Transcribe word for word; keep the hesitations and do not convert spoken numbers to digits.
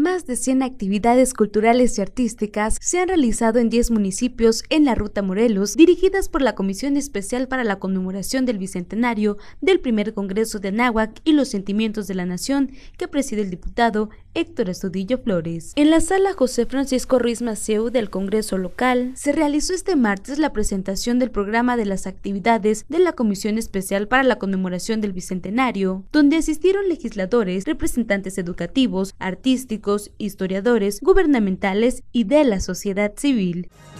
Más de cien actividades culturales y artísticas se han realizado en diez municipios en la Ruta Morelos, dirigidas por la Comisión Especial para la Conmemoración del Bicentenario del Primer Congreso de Anáhuac y los Sentimientos de la Nación, que preside el diputado Héctor Astudillo Flores. En la sala José Francisco Ruiz Maceu del Congreso local, se realizó este martes la presentación del programa de las actividades de la Comisión Especial para la Conmemoración del Bicentenario, donde asistieron legisladores, representantes educativos, artísticos, historiadores, gubernamentales y de la sociedad civil.